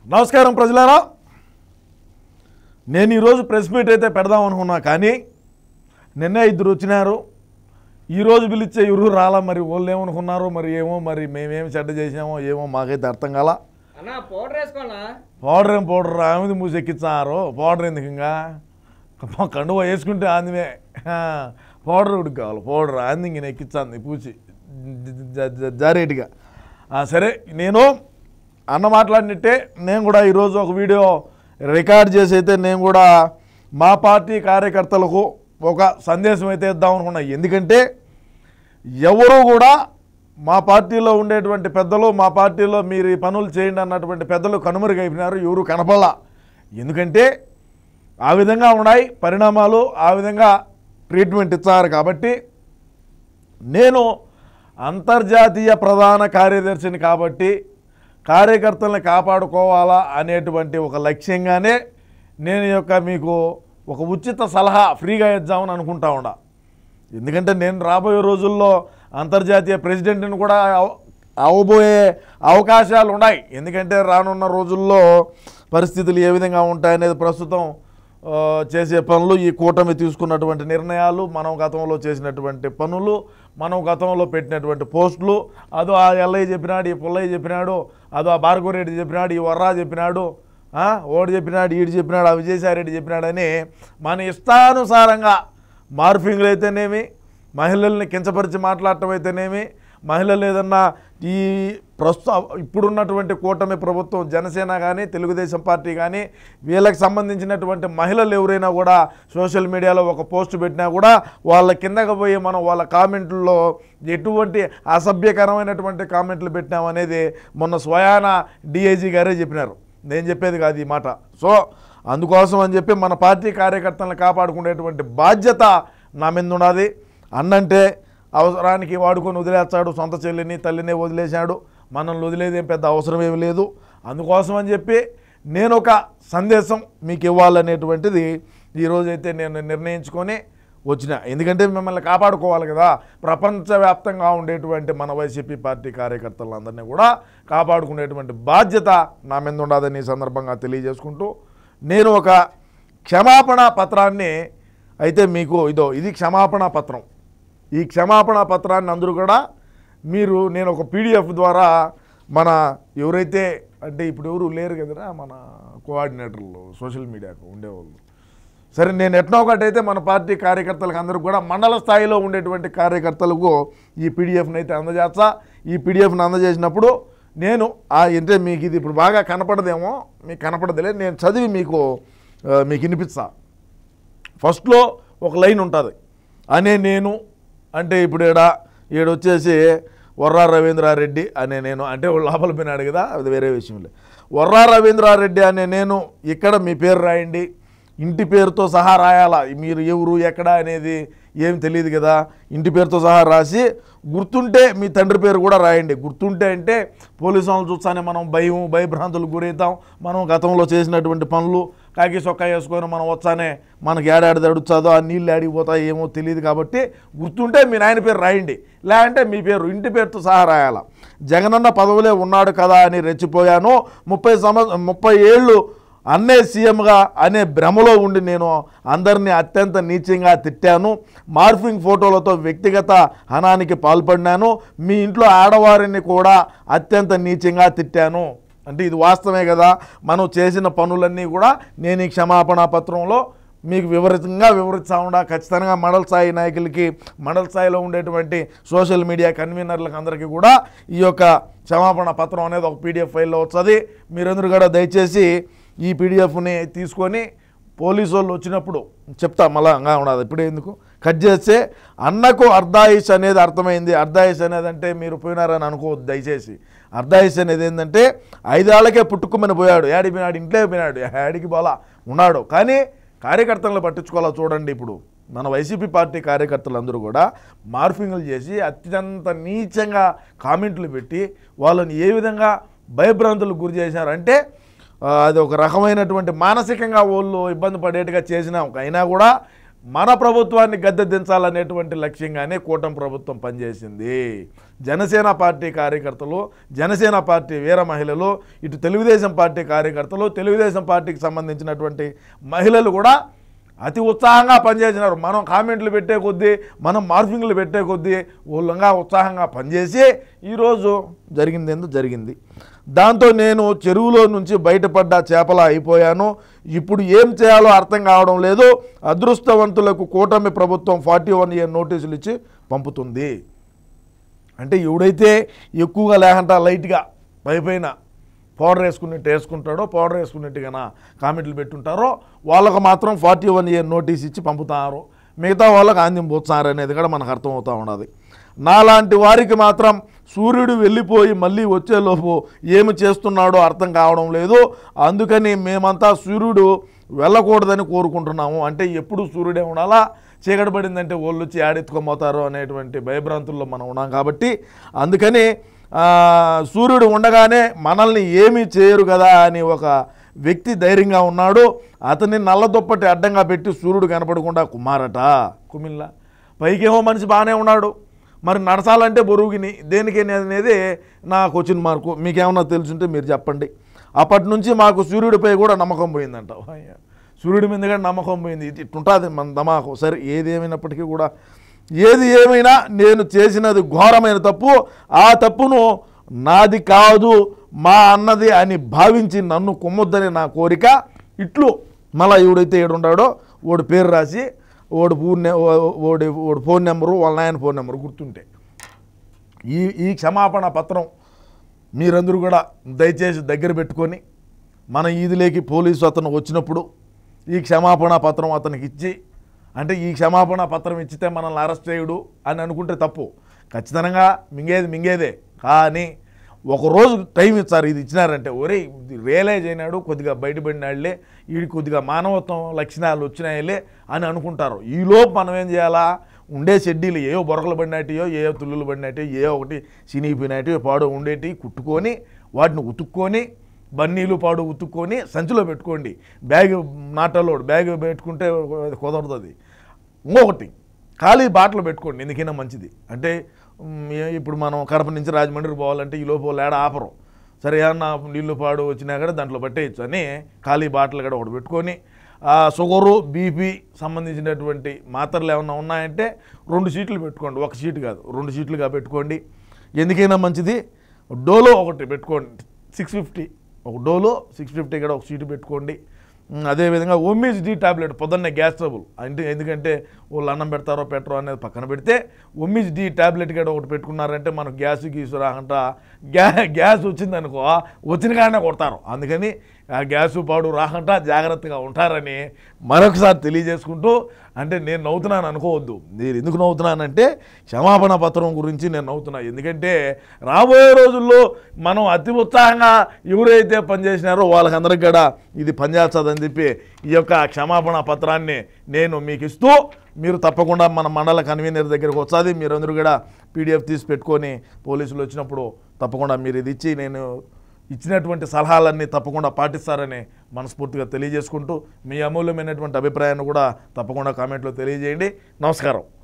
నమస్కారం ప్రజలారా, నేను ఈరోజు ప్రెస్ మీట్ అయితే పెడదాం అనుకున్నా, కానీ నిన్నే ఇద్దరు వచ్చినారు. ఈరోజు పిలిచే ఎవరు రాలా. మరి వాళ్ళు ఏమనుకున్నారో మరి ఏమో, మరి మేమేమి చెడ్డ చేసామో ఏమో మాకైతే అర్థం కాల. పౌడర్ ఏం పౌడర్ ఆమెది మూసి ఎక్కించారు. పౌడర్ ఎందుకు ఇంకా కండువా వేసుకుంటే ఆందిమే పౌడర్ ఉడికి కావాలి. పౌడర్ ఆంది ఇంక ఎక్కించాంది పూసి జారేటిగా. సరే, నేను అన్న మాట్లాడినట్టే నేను కూడా ఈరోజు ఒక వీడియో రికార్డ్ చేసి అయితే నేను కూడా మా పార్టీ కార్యకర్తలకు ఒక సందేశం అయితే ఇద్దాం అనుకున్నా. ఎందుకంటే ఎవరు కూడా మా పార్టీలో ఉండేటువంటి పెద్దలు, మా పార్టీలో మీరు ఈ పనులు చేయండి అన్నటువంటి పెద్దలు కనుమరుగైపోయినారు. ఎవరు కనపడలా. ఎందుకంటే ఆ విధంగా ఉన్నాయి పరిణామాలు, ఆ విధంగా ట్రీట్మెంట్ ఇచ్చారు. కాబట్టి నేను అంతర్జాతీయ ప్రధాన కార్యదర్శిని కాబట్టి కార్యకర్తలను కాపాడుకోవాలా అనేటువంటి ఒక లక్ష్యంగానే నేను మీకు ఒక ఉచిత సలహా ఫ్రీగా ఇద్దామని అనుకుంటా ఉండా. ఎందుకంటే నేను రాబోయే రోజుల్లో అంతర్జాతీయ ప్రెసిడెంట్ని కూడా అవబోయే అవకాశాలు ఉన్నాయి. ఎందుకంటే రానున్న రోజుల్లో పరిస్థితులు ఏ విధంగా ఉంటాయనేది ప్రస్తుతం చేసే పనులు, ఈ కూటమి తీసుకున్నటువంటి నిర్ణయాలు, మనం గతంలో చేసినటువంటి పనులు, మనం గతంలో పెట్టినటువంటి పోస్టులు, అదో ఆ ఎల్లయ్య చెప్పినాడు, ఈ పుల్లయ్య చెప్పినాడు, అదో ఆ భార్గవరెడ్డి చెప్పినాడు, ఈ వర్రా చెప్పినాడు, ఓడి చెప్పినాడు, ఈడు చెప్పినాడు, ఆ విజయసాయిరెడ్డి చెప్పినాడని మన ఇష్టానుసారంగా మార్ఫింగ్లు అయితేనేమి, మహిళల్ని కించపరిచి మాట్లాడటం అయితేనేమి, మహిళలు ఏదన్నా ఈ ఇప్పుడున్నటువంటి కూటమి ప్రభుత్వం జనసేన కానీ తెలుగుదేశం పార్టీ కానీ వీళ్ళకి సంబంధించినటువంటి మహిళలు ఎవరైనా కూడా సోషల్ మీడియాలో ఒక పోస్ట్ పెట్టినా కూడా వాళ్ళ కిందకి పోయి మనం వాళ్ళ కామెంట్లలో ఎటువంటి అసభ్యకరమైనటువంటి కామెంట్లు పెట్టినామనేది మొన్న స్వయాన డిఐజీ గారే చెప్పినారు. నేను చెప్పేది కాదు ఈ మాట. సో అందుకోసం అని చెప్పి మన పార్టీ కార్యకర్తలను కాపాడుకునేటువంటి బాధ్యత నా మీద ఉన్నది. అన్నంటే అవసరానికి వాడుకొని వదిలేస్తాడు, సొంత చెల్లిని తల్లినే వదిలేశాడు, మనల్ని వదిలేదేం పెద్ద అవసరం ఏమి లేదు. అందుకోసం అని చెప్పి నేను ఒక సందేశం మీకు ఇవ్వాలనేటువంటిది ఈరోజైతే నేను నిర్ణయించుకొని వచ్చిన. ఎందుకంటే మిమ్మల్ని కాపాడుకోవాలి కదా. ప్రపంచవ్యాప్తంగా ఉండేటువంటి మన వైసీపీ పార్టీ కార్యకర్తలందరినీ కూడా కాపాడుకునేటువంటి బాధ్యత నా మీద ఉండదని ఈ సందర్భంగా తెలియజేసుకుంటూ, నేను ఒక క్షమాపణ పత్రాన్ని అయితే మీకు ఇది క్షమాపణ పత్రం. ఈ క్షమాపణ పత్రాన్ని అందరూ కూడా నేను ఒక పీడిఎఫ్ ద్వారా మన ఎవరైతే అంటే ఇప్పుడు ఎవరు లేరు కదరా మన కోఆర్డినేటర్లు సోషల్ మీడియాకు ఉండేవాళ్ళు. సరే, నేను ఎట్నో ఒకటైతే మన పార్టీ కార్యకర్తలకు అందరూ కూడా మండల స్థాయిలో ఉండేటువంటి కార్యకర్తలకు ఈ పీడిఎఫ్ని అయితే అందజేస్తా. ఈ పీడిఎఫ్ని అందజేసినప్పుడు నేను అంటే మీకు ఇది ఇప్పుడు బాగా కనపడదేమో, మీకు కనపడదులే, నేను చదివి మీకు వినిపిస్తా. ఫస్ట్లో ఒక లైన్ ఉంటుంది, అనే నేను అంటే ఇప్పుడు ఈడొచ్చేసి వర్రా రవీంద్రారెడ్డి అనే నేను అంటే లోపల పోయినాడు కదా, అది వేరే విషయంలో. వర్రా రవీంద్రారెడ్డి అనే నేను ఇక్కడ మీ పేరు రాయండి, ఇంటి పేరుతో సహా రాయాలా. మీరు ఎవరు ఎక్కడ అనేది ఏం తెలియదు కదా, ఇంటి పేరుతో సహా రాసి గుర్తుంటే మీ తండ్రి పేరు కూడా రాయండి. గుర్తుంటే అంటే పోలీసు వాళ్ళని చూస్తానే మనం భయభ్రాంతులకు గురవుతాం. మనం గతంలో చేసినటువంటి పనులు కాకి సొక్కా వేసుకొని మనం వచ్చానే మనకి ఏడాడి తడుచాదో ఆ నీళ్ళు ఆడిపోతాయి ఏమో తెలియదు. కాబట్టి గుర్తుంటే మీ నాయన పేరు రాయండి, లేదంటే మీ పేరు ఇంటి పేరుతో సహా రాయాల. జగనన్న పదవులే ఉన్నాడు కదా అని రెచ్చిపోయాను. 30 ఏళ్ళు అన్నే సీఎంగా అనే భ్రమలో ఉండి నేను అందరినీ అత్యంత నీచంగా తిట్టాను. మార్ఫింగ్ ఫోటోలతో వ్యక్తిగత హనానికి పాల్పడినాను. మీ ఇంట్లో ఆడవారిని కూడా అత్యంత నీచంగా తిట్టాను. అంటే ఇది వాస్తవమే కదా. మనం చేసిన పనులన్నీ కూడా నేను ఈ క్షమాపణ పత్రంలో మీకు వివరిస్తా ఉండా. ఖచ్చితంగా మండల స్థాయి నాయకులకి, మండల స్థాయిలో ఉండేటువంటి సోషల్ మీడియా కన్వీనర్లకు అందరికీ కూడా ఈ యొక్క క్షమాపణ పత్రం అనేది ఒక పీడిఎఫ్ ఫైల్లో వస్తుంది. మీరందరూ కూడా దయచేసి ఈ పీడిఎఫ్ని తీసుకొని పోలీసు వాళ్ళు వచ్చినప్పుడు చెప్తా, మళ్ళా ఉండదు ఇప్పుడే ఎందుకు కట్ చేస్తే. అన్నకు అర్ధాయుష్ అనేది అర్థమైంది. అర్ధాయుష్ అనేది అంటే మీరు పోయినారని అనుకోవద్దు దయచేసి. అర్ధాయుష్ అనేది ఏంటంటే 5 ఏళ్లకే పుట్టుకుమని పోయాడు. ఏడికి పోయినాడు, ఇంట్లో పోయినాడు, ఏడికి పోలా ఉన్నాడు. కానీ కార్యకర్తలను పట్టించుకోవాలా. చూడండి, ఇప్పుడు మన వైసీపీ పార్టీ కార్యకర్తలందరూ కూడా మార్ఫింగ్లు చేసి అత్యంత నీచంగా కామెంట్లు పెట్టి వాళ్ళని ఏ విధంగా భయభ్రాంతులకు గురి చేశారంటే అది ఒక రకమైనటువంటి మానసికంగా వాళ్ళు ఇబ్బంది పడేట్టుగా చేసినాం. అయినా కూడా మన ప్రభుత్వాన్ని గద్దె దించాలనేటువంటి లక్ష్యంగానే కూటమి ప్రభుత్వం పనిచేసింది. జనసేన పార్టీ కార్యకర్తలు, జనసేన పార్టీ వీర మహిళలు, ఇటు తెలుగుదేశం పార్టీ కార్యకర్తలు, తెలుగుదేశం పార్టీకి సంబంధించినటువంటి మహిళలు కూడా అతి ఉత్సాహంగా పనిచేసినారు. మనం కామెంట్లు పెట్టే కొద్దీ, మనం మార్ఫింగ్లు పెట్టే కొద్దీ ఊళ్ళంగా ఉత్సాహంగా పనిచేసి ఈరోజు జరిగింది ఎందుకు జరిగింది. దాంతో నేను చెరువులో నుంచి బయటపడ్డ చేపలా అయిపోయాను. ఇప్పుడు ఏం చేయాలో అర్థం కావడం లేదు. అదృష్టవంతులకు కూటమి ప్రభుత్వం 41 year నోటీసులు ఇచ్చి పంపుతుంది. అంటే ఎవడైతే ఎక్కువగా లేకుండా లైట్గా పైపైన పౌడర్ వేసుకుంటాడో, పౌడర్ వేసుకున్నట్టుగా కామెంట్లు పెట్టుంటారో వాళ్ళకు మాత్రం 41 year నోటీస్ ఇచ్చి పంపుతారు. మిగతా వాళ్ళకి ఆంద్యం పోతున్నారు అనేది కూడా మనకు అర్థమవుతూ ఉన్నది. నాలాంటి వారికి మాత్రం సూర్యుడు వెళ్ళిపోయి మళ్ళీ వచ్చేలోపు ఏమి చేస్తున్నాడో అర్థం కావడం లేదు. అందుకని మేమంతా సూర్యుడు వెళ్ళకూడదని కోరుకుంటున్నాము. అంటే ఎప్పుడు సూర్యుడే ఉండాలా, చీకటి పడిందంటే వాళ్ళు వచ్చి ఆడెత్తుకోపోతారు అనేటువంటి భయభ్రాంతుల్లో మనం ఉన్నాం. కాబట్టి అందుకని సూర్యుడు ఉండగానే మనల్ని ఏమీ చేయరు కదా అని ఒక వ్యక్తి ధైర్యంగా ఉన్నాడు. అతన్ని నల్ల దుప్పటి అడ్డంగా పెట్టి సూర్యుడు కనపడకుండా కుమిల్లా పైకేమో మనిషి బాగానే ఉన్నాడు, మరి నడచాలంటే బరువుగిని దేనికి అనేది నా క్వశ్చన్ మార్కు. మీకేమన్నా తెలుసుంటే మీరు చెప్పండి. అప్పటి నుంచి మాకు సూర్యుడిపై కూడా నమ్మకం పోయిందంట. సూర్యుడి మీద కూడా నమ్మకం పోయింది. ఇట్టుంటుంది మన దమాకు. సరే ఏది ఏమైనప్పటికీ కూడా, ఏది ఏమైనా నేను చేసినది ఘోరమైన తప్పు. ఆ తప్పును నాది కాదు మా అన్నది అని భావించి నన్ను కుమ్మొద్దని నా కోరిక. ఇట్లు మళ్ళీ ఎవడైతే ఏడుండాడో ఓడి పేరు రాసి ఓడి ఫోన్ నెంబరు, వాళ్ళ నాయన ఫోన్ నెంబరు గుర్తుంటే ఈ క్షమాపణ పత్రం మీరందరూ కూడా దయచేసి దగ్గర పెట్టుకొని మన ఈదిలోకి పోలీసు అతను వచ్చినప్పుడు ఈ క్షమాపణ పత్రం అతనికి ఇచ్చి, అంటే ఈ క్షమాపణ పత్రం ఇచ్చితే మనల్ని అరెస్ట్ చేయడు అని అనుకుంటే తప్పు. ఖచ్చితంగా మింగేదే. కానీ ఒకరోజు టైం ఇచ్చారు. ఇది ఇచ్చినారంటే ఒరే రియలైజ్ అయినాడు, కొద్దిగా బయటపడినాడులే, వీడికి కొద్దిగా మానవత్వం లక్షణాలు వచ్చినాయిలే అని అనుకుంటారు. ఈలోపు మనం ఏం చేయాలా, ఉండే షెడ్యూలు ఏవో బొరకలు పడినట్టయో, ఏవో తుల్లులు పడినట్టయో, ఏ ఒకటి చినిగిపోయినట్టయో పాడు ఉండేటి కుట్టుకొని వాటిని ఉతుక్కొని బన్నీలు పాడు ఉతుక్కొని సంచిలో పెట్టుకోండి. బ్యాగ్ నాటలోడు బ్యాగ్ పెట్టుకుంటే కుదరదు. ఇంకొకటి ఖాళీ బాటలు పెట్టుకోండి, ఎందుకైనా మంచిది. అంటే ఇప్పుడు మనం కడప నుంచి రాజమండ్రికి పోవాలంటే ఈ లోపు లేడ ఆపరు. సరే ఏమన్నా నీళ్ళు పాడు వచ్చినా కూడా దాంట్లో పట్టేయచ్చు అని ఖాళీ బాటలు కూడా ఒకటి పెట్టుకొని, షుగరు బీపీ సంబంధించినటువంటి మాత్రలు ఏమన్నా ఉన్నాయంటే 2 షీట్లు పెట్టుకోండి. 1 షీట్ కాదు 2 షీట్లుగా పెట్టుకోండి, ఎందుకైనా మంచిది. డోలో ఒకటి పెట్టుకోండి 650, ఒక డోలో 650 కూడా 1 షీట్ పెట్టుకోండి. అదేవిధంగా OMG టాబ్లెట్ పొద్దున్నే గ్యాస్ ట్రబుల్ అంటే, ఎందుకంటే వాళ్ళు అన్నం పెడతారో పెట్టరో అనేది పక్కన పెడితే OMG టాబ్లెట్ కూడా ఒకటి పెట్టుకున్నారంటే మనకు గీసు రాకుండా గ్యాస్ వచ్చిందనుకో వచ్చిన కాడనే కొడతారు. అందుకని ఆ గ్యాసు పాడు రాకుండా జాగ్రత్తగా ఉంటారని మరొకసారి తెలియజేసుకుంటూ, అంటే నేను నవ్వుతున్నాను అనుకోవద్దు. నేను ఎందుకు నవ్వుతున్నానంటే క్షమాపణ పత్రం గురించి నేను నవ్వుతున్నా. ఎందుకంటే రాబోయే రోజుల్లో మనం అతి ఉత్సాహంగా ఎవరైతే పనిచేసినారో వాళ్ళకందరికి కూడా ఇది పనిచేస్తుందని చెప్పి ఈ యొక్క క్షమాపణ పత్రాన్ని నేను మీకు ఇస్తూ, మీరు తప్పకుండా మన మండల కన్వీనర్ దగ్గరకు వచ్చాది. మీరందరూ కూడా PDF తీసి పెట్టుకొని పోలీసులు వచ్చినప్పుడు తప్పకుండా మీరు ఇది ఇచ్చి నేను ఇచ్చినటువంటి సలహాలన్నీ తప్పకుండా పాటిస్తారని మనస్ఫూర్తిగా తెలియజేసుకుంటూ, మీ అమూల్యమైనటువంటి అభిప్రాయాన్ని కూడా తప్పకుండా కామెంట్లో తెలియజేయండి. నమస్కారం.